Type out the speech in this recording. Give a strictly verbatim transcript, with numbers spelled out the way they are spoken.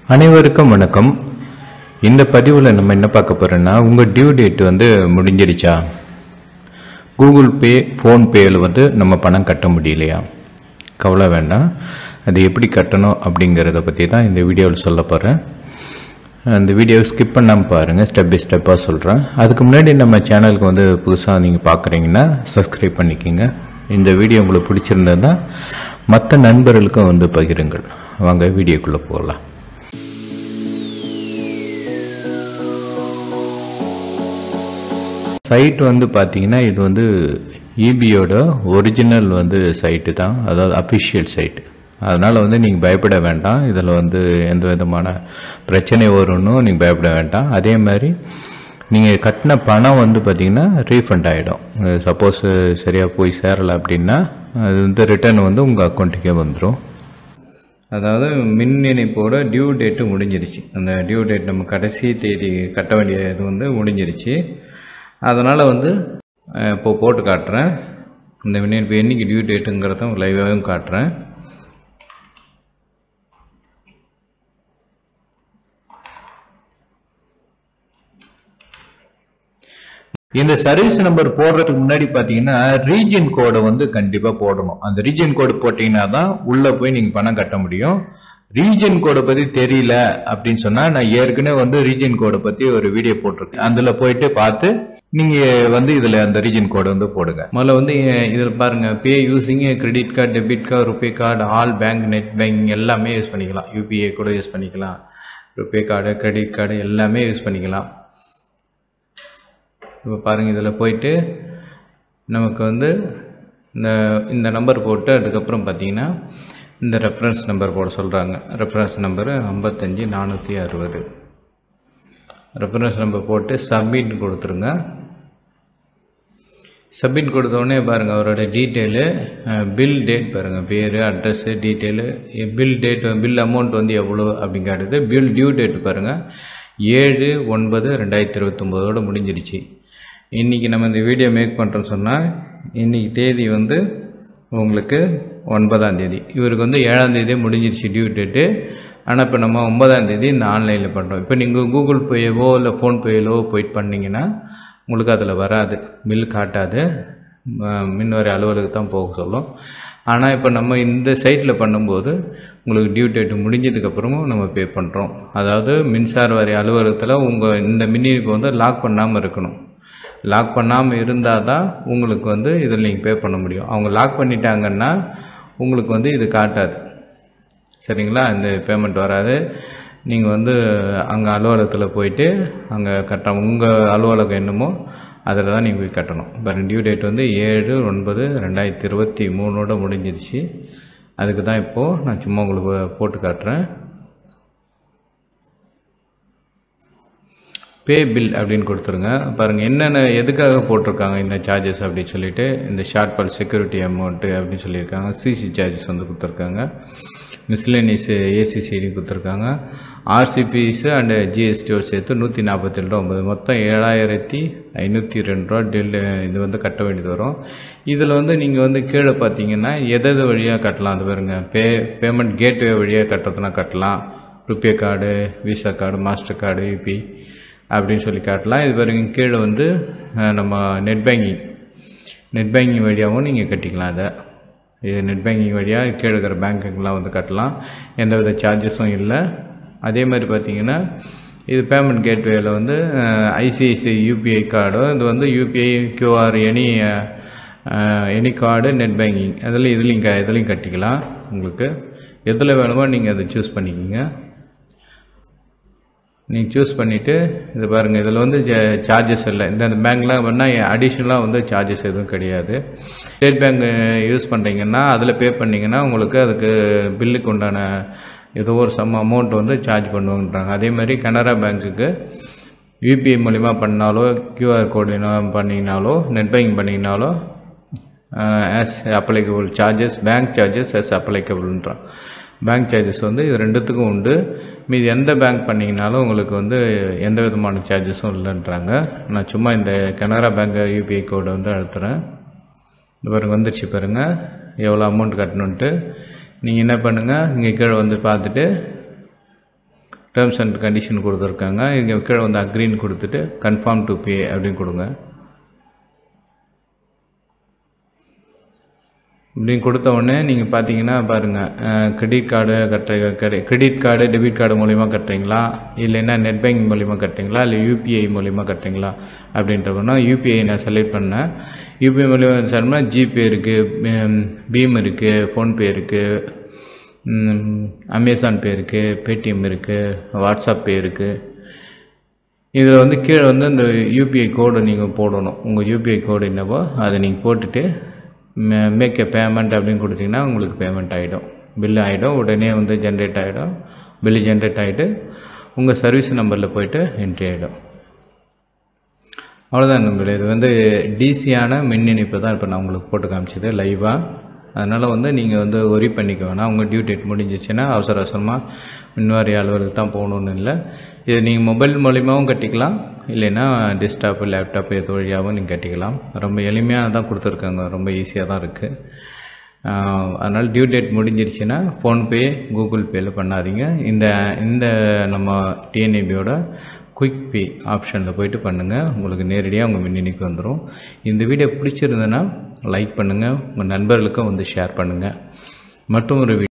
அனைவருக்கும் வணக்கம். இந்த பதிவில் நம்ம என்ன பார்க்க போகிறோன்னா, உங்கள் டியூ டேட் வந்து முடிஞ்சிடுச்சா, கூகுள் பே ஃபோன்பேயில் வந்து நம்ம பணம் கட்ட முடியலையா, கவலை வேண்டாம். அது எப்படி கட்டணும் அப்படிங்கிறத பற்றி தான் இந்த வீடியோவில் சொல்ல போகிறேன். அந்த வீடியோவை ஸ்கிப் பண்ணாமல் பாருங்கள், ஸ்டெப் பை ஸ்டெப்பாக சொல்கிறேன். அதுக்கு முன்னாடி நம்ம சேனலுக்கு வந்து புதுசாக நீங்கள் பார்க்குறீங்கன்னா சப்ஸ்கிரைப் பண்ணிக்கோங்க. இந்த வீடியோ உங்களுக்கு பிடிச்சிருந்தா மற்ற நண்பர்களுக்கும் வந்து பகிருங்கள். வாங்க வீடியோக்குள்ளே போகலாம். சைட் வந்து பார்த்தீங்கன்னா, இது வந்து இபியோட ஒரிஜினல் வந்து சைட்டு தான், அதாவது அஃபிஷியல் சைட்டு. அதனால் வந்து நீங்கள் பயப்பட வேண்டாம். இதில் வந்து எந்த விதமான பிரச்சனை வரும்னு நீங்கள் பயப்பட வேண்டாம். அதே மாதிரி நீங்கள் கட்டின பணம் வந்து பார்த்திங்கன்னா ரீஃபண்ட் ஆகிடும். சப்போஸ் சரியாக போய் சேரலை அப்படின்னா அது வந்து ரிட்டர்ன் வந்து உங்கள் அக்கௌண்ட்டுக்கே வந்துடும். அதாவது மின் இணைப்போட டியூ டேட்டு முடிஞ்சிருச்சு. அந்த டியூ டேட் நம்ம கடைசி தேதி கட்ட வேண்டிய இது வந்து முடிஞ்சிருச்சு. அதனால் வந்து இப்போ போட்டு காட்டுறேன். இந்த மின் இணைப்பு என்றைக்கு டியூ டேட்டுங்கிறத லைவாகவும் காட்டுறேன். இந்த சர்வீஸ் நம்பர் போடுறதுக்கு முன்னாடி பார்த்தீங்கன்னா ரீஜன் கோடை வந்து கண்டிப்பாக போடணும். அந்த ரீஜன் கோடு போட்டிங்கன்னா தான் உள்ளே போய் நீங்கள் பணம் கட்ட முடியும். ரீஜன் கோடை பற்றி தெரியல அப்படின்னு சொன்னால், நான் ஏற்கனவே வந்து ரீஜன் கோடை பற்றி ஒரு வீடியோ போட்டிருக்கேன். அதில் போயிட்டு பார்த்து நீங்கள் வந்து இதில் அந்த ரீஜன் கோடை வந்து போடுங்க. முதல்ல வந்து இதில் பாருங்கள், pay using credit card, debit card, RuPay card, all bank, net banking எல்லாமே யூஸ் பண்ணிக்கலாம். யூபிஐ கூட யூஸ் பண்ணிக்கலாம். ருபே கார்டு, கிரெடிட் கார்டு எல்லாமே யூஸ் பண்ணிக்கலாம். இப்போ பாருங்கள், இதில் போயிட்டு நமக்கு வந்து இந்த இந்த நம்பர் போட்டு அதுக்கப்புறம் பார்த்தீங்கன்னா இந்த ரெஃபரன்ஸ் நம்பர் போட சொல்கிறாங்க. ரெஃபரன்ஸ் நம்பரு ஐம்பத்தஞ்சு நானூற்றி அறுபது. ரெஃபரன்ஸ் நம்பர் போட்டு சப்மிட் கொடுத்துருங்க. சப்மிட் கொடுத்தோடனே பாருங்கள், அவரோட டீட்டெயிலு, பில் டேட் பாருங்கள், பேர், address, detail, bill date, bill amount வந்து எவ்வளோ அப்படின்னு காட்டுது. பில் டியூ டேட் பாருங்கள், ஏழு ஒன்பது ரெண்டாயிரத்தி இருபத்தொம்போதோடு முடிஞ்சிடுச்சு. இன்றைக்கி நம்ம இந்த வீடியோ மேக் பண்ணுறோன்னு சொன்னால், இன்றைக்கி தேதி வந்து உங்களுக்கு ஒன்பதாம் தேதி. இவருக்கு வந்து ஏழாம் தேதியே முடிஞ்சிருச்சு டியூ டேட்டு. ஆனால் இப்போ நம்ம ஒன்பதாம் தேதி இந்த ஆன்லைனில் பண்ணுறோம். இப்போ நீங்கள் கூகுள் பேவோ இல்லை ஃபோன்பேயிலோ போயிட்டு பண்ணிங்கன்னா உங்களுக்கு அதில் வராது, பில் காட்டாது, மின்வாரி அலுவலகத்துக்கு தான் போக சொல்லும். ஆனால் இப்போ நம்ம இந்த சைட்டில் பண்ணும்போது உங்களுக்கு டியூ டேட்டு முடிஞ்சதுக்கப்புறமும் நம்ம பே பண்ணுறோம். அதாவது மின்சார வாரிய அலுவலகத்தில் உங்கள் இந்த மின் இணைப்பை வந்து லாக் பண்ணாமல் இருக்கணும். லாக் பண்ணாமல் இருந்தால் தான் உங்களுக்கு வந்து இதில் நீங்கள் பே பண்ண முடியும். அவங்க லாக் பண்ணிட்டாங்கன்னா உங்களுக்கு வந்து இது காட்டாது, சரிங்களா? இந்த பேமெண்ட் வராது. நீங்கள் வந்து அங்கே அலுவலகத்தில் போயிட்டு அங்கே கட்ட, உங்கள் அலுவலகம் என்னமோ அதில் தான் நீங்கள் போய் கட்டணும். இப்போ டியூ டேட் வந்து ஏழு ஒன்பது ரெண்டாயிரத்தி இருபத்தி மூணோட முடிஞ்சிருச்சு. அதுக்கு தான் இப்போது நான் சும்மா உங்களுக்கு போட்டு காட்டுறேன். பே பில் அப்படின்னு கொடுத்துருங்க. பாருங்கள் என்னென்ன எதுக்காக போட்டிருக்காங்க இந்த சார்ஜஸ் அப்படின்னு சொல்லிட்டு. இந்த ஷார்ட் பால் செக்யூரிட்டி அமௌண்ட்டு அப்படின்னு சொல்லியிருக்காங்க. சிசி சார்ஜஸ் வந்து கொடுத்துருக்காங்க. மிஸ்லேனியஸ் ஏசிசிடி கொடுத்துருக்காங்க. ஆர்சிபிஸு அண்டு ஜிஎஸ்டியோடு சேர்த்து நூற்றி நாற்பத்தேழு ரூபா ஒம்பது, மொத்தம் ஏழாயிரத்தி ஐநூற்றி ரெண்டு ரூபா டெல் இது வந்து கட்ட வேண்டியது வரும். இதில் வந்து நீங்கள் வந்து கீழே பார்த்தீங்கன்னா எதாவது வழியாக கட்டலாம். அது பாருங்க, பே பேமெண்ட் கேட்வே வழியாக கட்டுறதுனா கட்டலாம். RuPay card, Visa card, Master card, UPI அப்படின்னு சொல்லி காட்டலாம். இது பாருங்க, கீழே வந்து நம்ம நெட் பேங்கிங் நெட் பேங்கிங் வழியாகவும் நீங்கள் கட்டிக்கலாம். அதை இது நெட் பேங்கிங் வழியாக கீழே இருக்கிற பேங்க்குங்கெலாம் வந்து கட்டலாம், எந்த வித சார்ஜஸும் இல்லை. அதே மாதிரி பார்த்தீங்கன்னா இது பேமெண்ட் கேட்வேயில் வந்து ஐசிஐசிஐ யூபிஐ கார்டு, இது வந்து UPI QR any any card, net banking அதில் இதுலேயும் க இதுலேயும் கட்டிக்கலாம். உங்களுக்கு எதில் வேணுமோ நீங்கள் அதை சூஸ் பண்ணிக்கோங்க. நீங்கள் சூஸ் பண்ணிவிட்டு இது பாருங்கள், இதில் வந்து சார்ஜஸ் இல்லை. இந்த பேங்க்லாம் வேணால் அடிஷ்னலாக வந்து சார்ஜஸ் எதுவும் கிடையாது. ஸ்டேட் பேங்க் யூஸ் பண்ணுறீங்கன்னா அதில் பே பண்ணிங்கன்னா உங்களுக்கு அதுக்கு பில்லுக்கு உண்டான ஏதோ ஒரு சம் அமௌண்ட் வந்து சார்ஜ் பண்ணுவாங்கன்றாங்க. அதே மாதிரி கனரா பேங்க்குக்கு யூபிஐ மூலிமா பண்ணாலோ, கியூஆர் கோடு பண்ணிங்கனாலோ, நெட் பேங்கிங் பண்ணிங்கனாலோ as applicable charges, bank charges as அப்ளைக்கபிள்ன்றான். பேங்க் சார்ஜஸ் வந்து இது ரெண்டுத்துக்கும் உண்டு. மீது எந்த பேங்க் பண்ணிங்கனாலும் உங்களுக்கு வந்து எந்த விதமான சார்ஜஸும் இல்லைன்றாங்க. நான் சும்மா இந்த கனரா பேங்க் யூபிஐ கோடை வந்து அழுத்துறேன். இந்த பாருங்கள் வந்துடுச்சு பாருங்கள் எவ்வளோ அமௌண்ட் கட்டணுன்ட்டு. நீங்கள் என்ன பண்ணுங்கள், இங்கே கீழே வந்து பார்த்துட்டு டேர்ம்ஸ் அண்ட் கண்டிஷன் கொடுத்துருக்காங்க. இங்கே கீழே வந்து அக்ரின்னு கொடுத்துட்டு கன்ஃபார்ம் டு பே அப்படின்னு கொடுங்க. இப்படின்னு கொடுத்த உடனே நீங்கள் பார்த்தீங்கன்னா பாருங்கள், கிரெடிட் கார்டு கட்டுற கடை கிரெடிட் கார்டு டெபிட் கார்டு மூலிமா கட்டுறீங்களா, இல்லைன்னா நெட் பேங்கிங் மூலிமா கட்டுறீங்களா, இல்லை யூபிஐ மூலிமா கட்டுறீங்களா அப்படின்றப்போனா யூபிஐ நான் செலக்ட் பண்ணேன். யூபிஐ மூலிமா சொன்னோம்னா ஜிபே இருக்குது, பீம் இருக்குது, ஃபோன்பே இருக்குது, அமேசான் பே இருக்குது, பேடிஎம் இருக்குது, வாட்ஸ்அப் பே இருக்குது. இதில் வந்து கீழே வந்து இந்த யூபிஐ கோடு நீங்கள் போடணும். உங்கள் யூபிஐ கோடு என்னவோ அதை நீங்கள் போட்டுட்டு மேக் எ பேமெண்ட் அப்படின்னு கொடுத்தீங்கன்னா உங்களுக்கு பேமெண்ட் ஆகிடும், பில்லு ஆகிடும். உடனே வந்து ஜென்ரேட் ஆகிடும், பில்லு ஜென்ரேட் ஆகிட்டு உங்கள் சர்வீஸ் நம்பரில் போய்ட்டு என்ட்ரி ஆகிடும். அவ்வளோதான் நம்பர். இது வந்து டிசியான மின் இணைப்பு தான் இப்போ நான் உங்களுக்கு போட்டு காமிச்சது லைவாக. அதனால் வந்து நீங்கள் வந்து ஒரி பண்ணிக்க வேணாம். உங்கள் டியூ டேட் முடிஞ்சிச்சுன்னா அவசர அவசரமாக மின்வாரி அலுவலகத்துக்கு தான் போகணுன்னு இல்லை. இது நீங்கள் மொபைல் மூலிமாவும் கட்டிக்கலாம், இல்லைன்னா டெஸ்க்டாப்பு லேப்டாப்பு எது வழியாகவும் நீங்கள் கட்டிக்கலாம். ரொம்ப எளிமையாக தான் கொடுத்துருக்காங்க, ரொம்ப ஈஸியாக தான் இருக்குது. அதனால் டியூ டேட் முடிஞ்சிருச்சுன்னா ஃபோன்பே கூகுள் பேயில் பண்ணாதீங்க. இந்த இந்த நம்ம டிஎன்ஏபியோட குயிக் பே ஆப்ஷனில் போய்ட்டு பண்ணுங்கள், உங்களுக்கு நேரடியாக உங்கள் மின்னிணைப்பு வந்துடும். இந்த வீடியோ பிடிச்சிருந்ததுன்னா லைக் பண்ணுங்கள், உங்கள் நண்பர்களுக்கும் வந்து ஷேர் பண்ணுங்கள். மற்றும் ஒரு